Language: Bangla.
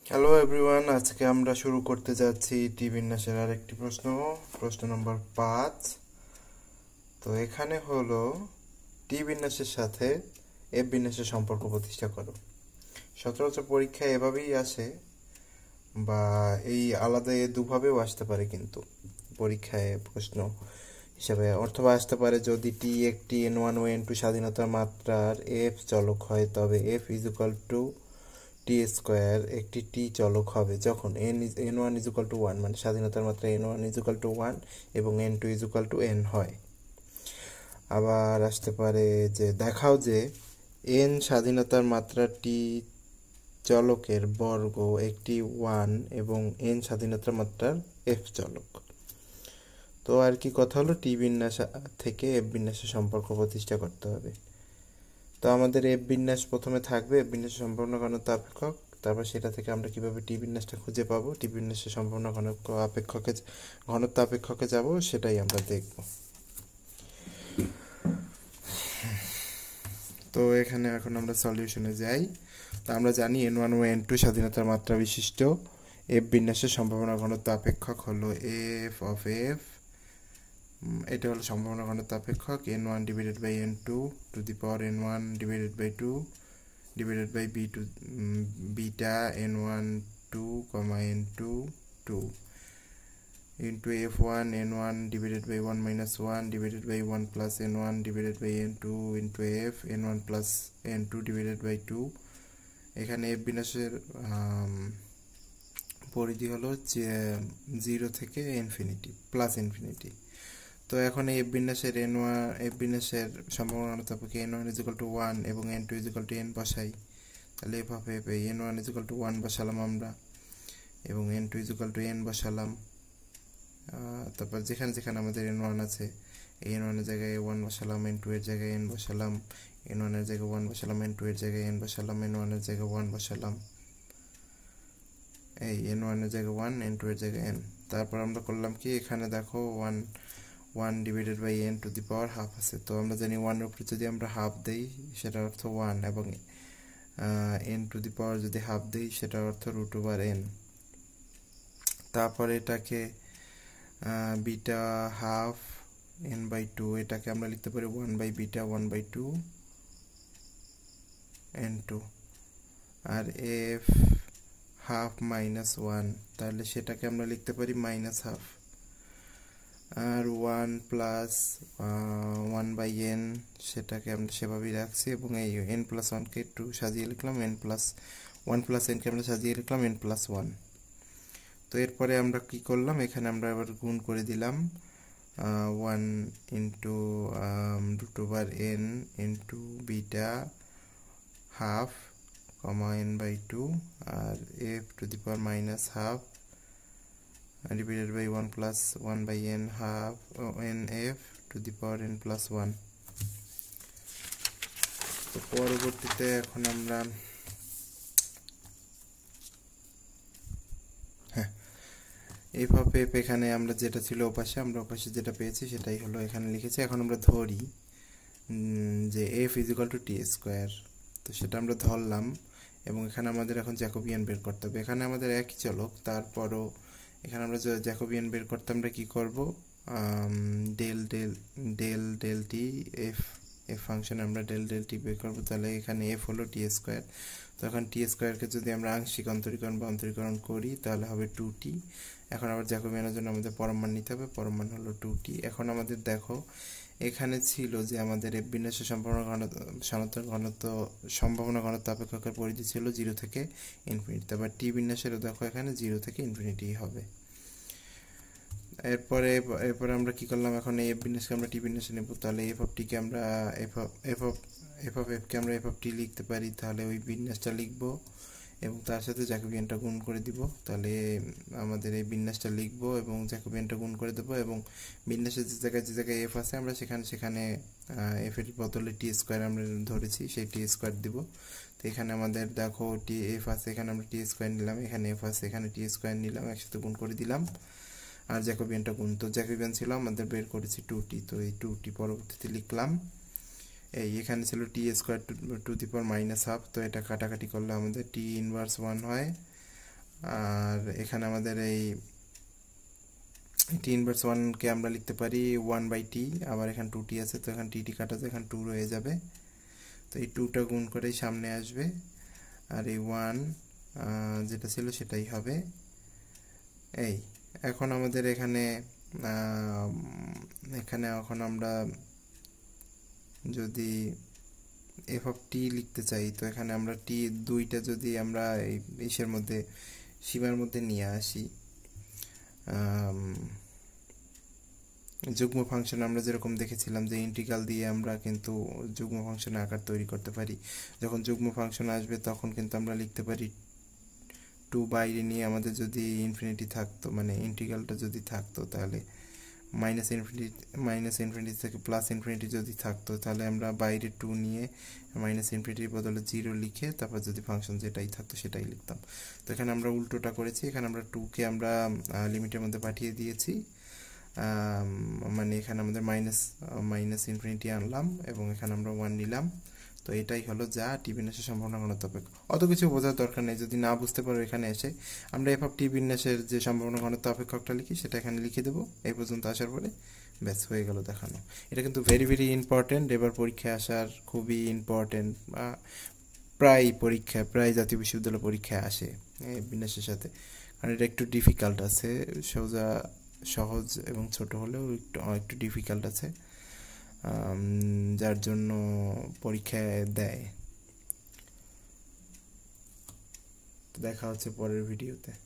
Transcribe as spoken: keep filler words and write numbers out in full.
হ্যালো এভরিওয়ান, আজকে আমরা শুরু করতে যাচ্ছি টি বিন্যাসের আরেকটি প্রশ্ন প্রশ্ন নম্বর পাঁচ। তো এখানে হলো টি বিন্যাসের সাথে এফ বিন্যাসের সম্পর্ক প্রতিষ্ঠা করো। সচরাচর পরীক্ষায় এভাবেই আসে, বা এই আলাদা এ দুভাবেও আসতে পারে, কিন্তু পরীক্ষায় প্রশ্ন হিসাবে অথবা আসতে পারে যদি টি একটি এন ওয়ান ও এন টু স্বাধীনতার মাত্রার এফ চলক হয়, তবে F is equal to T square একটি টি চলক হবে যখন N is N one is equal to one, মানে স্বাধীনতার মাত্রা N one is equal to one এবং N two is equal to N হয়। আবার আসতে পারে যে দেখাও যে এন স্বাধীনতার মাত্রা টি চলকের বর্গ একটি ওয়ান এবং এন স্বাধীনতার মাত্রার এফ চলক। তো আর কি কথা হলো, টি বিন্যাস থেকে এফ বিন্যাসের সম্পর্ক প্রতিষ্ঠা করতে হবে। তো আমাদের এফ বিন্যাস প্রথমে থাকবে, এফ বিন্যাসের সম্পূর্ণ ঘনত্ব আপেক্ষক। তারপর সেটা থেকে আমরা কিভাবে টি বিন্যাসটা খুঁজে পাবো, টি বিন্যাসের সম্পূর্ণ ঘনত্ব আপেক্ষকে ঘনত্ব আপেক্ষকে যাব, সেটাই আমরা দেখব। তো এখানে এখন আমরা সলিউশনে যাই। তো আমরা জানি এন ওয়ান ও এন টু স্বাধীনতার মাত্রা বিশিষ্ট এফ বিন্যাসের সম্ভাবনা ঘনত্ব আপেক্ষক হলো এফ অফ এফ। এটা হলো সম্ভাবনা ঘনত্ব আপেক্ষক N one divided by N two to the power N one divided by two divided by b to um, beta n one two comma n two two into f one n one divided by one minus one divided by one plus n one divided by n two into f n one plus n two divided by two। এখানে f বিন্যাসের পরিধি হলো জিরো থেকে ইনফিনিটি প্লাস ইনফিনিটি। তো এখন এই এফ বিন্যাসের এন ওয়ান এফ বিন্যাসের সম্ভাবনা তাপকে N one is equal to one এবং N two is equal to N বসাই। তাহলে F of F N one is equal to one বসালাম আমরা, এবং N two is equal to N বসালাম। তারপর যেখানে যেখানে আমাদের এন ওয়ান আছে, এন ওয়ানের জায়গায় এ ওয়ান বসালাম, এন টু এর জায়গায় এন বসালাম, এন ওয়ানের জায়গায় ওয়ান বসালাম, এন টু এর জায়গায় এন বসালাম, এন ওয়ানের জায়গায় ওয়ান বসালাম, এই এন ওয়ানের জায়গায় ওয়ান, এন টু এর জায়গায় এন। তারপর আমরা করলাম কি, এখানে দেখো one one divided by N two the power half আছে। তো আমরা জানি ওয়ানের উপরে যদি আমরা হাফ দেই সেটার অর্থ ওয়ান, এবং এন টু দি পাওয়ার যদি হাফ দেই সেটার অর্থ রুট ওভার এন। তারপর এটাকে beta half N by two, এটাকে আমরা লিখতে পারি one by beta one by two N two. আর এফ হাফ মাইনাস ওয়ান, তাহলে সেটাকে আমরা লিখতে পারি মাইনাস হাফ। আর one plus one by N, সেটাকে আমরা সেভাবেই রাখছি, এবং এই এন প্লাস ওয়ানকে একটু সাজিয়ে লিখলাম এন প্লাস ওয়ান প্লাস এনকে আমরা সাজিয়ে লিখলাম এন প্লাস ওয়ান। তো এরপরে আমরা কি করলাম, এখানে আমরা এবার গুণ করে দিলাম one into root over N into beta half কমা এন বাই টু, আর F to the power minus half divided by one plus one by n half uh, n f to the power n plus one। তো পরবর্তীতে এখন আমরা হ্যাঁ এফ অফ এফ, এখানে আমরা যেটা ছিল ওপাশে, আমরা ওপাশে যেটা পেয়েছি সেটাই হলো এখানে লিখেছি। এখন আমরা ধরি যে F is equal to T square, তো সেটা আমরা ধরলাম, এবং এখানে আমাদের এখন জ্যাকোবিয়ান বের করতে হবে। এখানে আমাদের একই চলক, তারপরও এখানে আমরা জ্যাকোবিয়ান বের করতে আমরা কি করব, del del del del T F F function আমরা ডেল ডেল টি বের করবো। তাহলে এখানে এফ হলো টি স্কোয়ার। তো এখন টি স্কোয়ারকে যদি আমরা আংশিক অন্তরীকরণ বা অন্তরীকরণ করি তাহলে হবে টু টি। এখন আবার জ্যাকোবিয়ানের জন্য আমাদের পরমান নিতে হবে, পরমান হলো টু টি। এখন আমাদের দেখো এখানে ছিল যে আমাদের এফ বিন্যাসের সম্ভাবনা ঘনত্ব সনাতন ঘনত্ব সম্ভাবনা ঘনত্ব আপেক্ষকের পরিধি ছিল জিরো থেকে ইনফিনিটি। তারপর টি বিন্যাসেরও দেখো এখানে জিরো থেকে ইনফিনিটি হবে। এরপরে এরপরে আমরা কি করলাম, এখন এফ বিন্যাসকে আমরা টি বিন্যাসে নেব। তাহলে এফ অফ টিকে আমরা F of F of F of এফকে আমরা এফ অফ টি লিখতে পারি। তাহলে ওই বিন্যাসটা লিখবো এবং তার সাথে জ্যাকোবিয়ানটা গুণ করে দিব। তাহলে আমাদের এই বিন্যাসটা লিখবো এবং জ্যাকোবিয়ানটা গুণ করে দেবো, এবং বিন্যাসের যে জায়গায় যে জায়গায় এফ আছে আমরা সেখানে সেখানে এফ এর বদলে টি স্কোয়ার আমরা ধরেছি, সেই টি স্কোয়ার দিব। তো এখানে আমাদের দেখো টি এফ আছে, এখানে আমরা টি স্কোয়ার নিলাম, এখানে এফ আছে, এখানে টি স্কোয়ার নিলাম, একসাথে গুণ করে দিলাম। আর জ্যাকোবিয়ানটা গুণ, তো জ্যাকোবিয়ান ছিল আমাদের বের করেছি টু টি, তো এই টু টি পরবর্তীতে লিখলাম। এই এখানে ছিল T square two to the power minus half, তো এটা কাটাকাটি করলে আমাদের টি ইনভার্স ওয়ান হয়। আর এখানে আমাদের এই টি ইনভার্স ওয়ানকে আমরা লিখতে পারি ওয়ান বাই টি, আবার এখানে টু টি আছে, তো এখানে টি টি কাটা যায়, এখানে টু রয়ে যাবে, তো এই টুটা গুণ করেই সামনে আসবে, আর এই ওয়ান যেটা ছিল সেটাই হবে। এই এখন আমাদের এখানে এখানে এখন আমরা যদি এফ অফ টি লিখতে চাই, তো এখানে আমরা টি দুইটা যদি আমরা এই ইসের মধ্যে সীমার মধ্যে নিয়ে আসি, যুগ্ম ফাংশন আমরা যেরকম দেখেছিলাম যে ইন্টিগ্রাল দিয়ে আমরা কিন্তু যুগ্ম ফাংশনের আকার তৈরি করতে পারি। যখন যুগ্ম ফাংশন আসবে তখন কিন্তু আমরা লিখতে পারি টু বাইরে নিয়ে আমাদের যদি ইনফিনিটি থাকতো, মানে ইন্টিগ্রালটা যদি থাকতো, তাহলে মাইনাস ইনফিনিটি মাইনাস ইনফিনিটি থেকে প্লাস ইনফিনিটি যদি থাকতো, তাহলে আমরা বাইরে টু নিয়ে মাইনাস ইনফিনিটির বদলে জিরো লিখে তারপর যদি ফাংশন যেটাই থাকতো সেটাই লিখতাম। তো এখানে আমরা উল্টোটা করেছি, এখানে আমরা টুকে আমরা লিমিটের মধ্যে পাঠিয়ে দিয়েছি, মানে এখানে আমাদের মাইনাস মাইনাস ইনফিনিটি আনলাম এবং এখানে আমরা ওয়ান নিলাম। তো এটাই হলো যা টি বিন্যাসের সম্ভাবনা ঘনত্ব অপেক্ষক। অত কিছু বোঝার দরকার নেই, যদি না বুঝতে পারো এখানে এসে আমরা এফ অফ টি বিন্যাসের যে সম্ভাবনা ঘনত্ব অপেক্ষকটা লিখি সেটা এখানে লিখে দেবো। এই পর্যন্ত আসার পরে ব্যাস হয়ে গেল দেখানো। এটা কিন্তু ভেরি ভেরি ইম্পর্টেন্ট, এবার পরীক্ষায় আসার খুবই ইম্পর্টেন্ট, প্রায় পরীক্ষায় প্রায় জাতীয় বিশ্ববিদ্যালয় পরীক্ষায় আসে এই বিন্যাসের সাথে, কারণ এটা একটু ডিফিকাল্ট আছে, সোজা সহজ এবং ছোট হলেও একটু একটু ডিফিকাল্ট আছে, যার জন্য পরীক্ষায় দেয়। দেখা হচ্ছে পরের ভিডিওতে।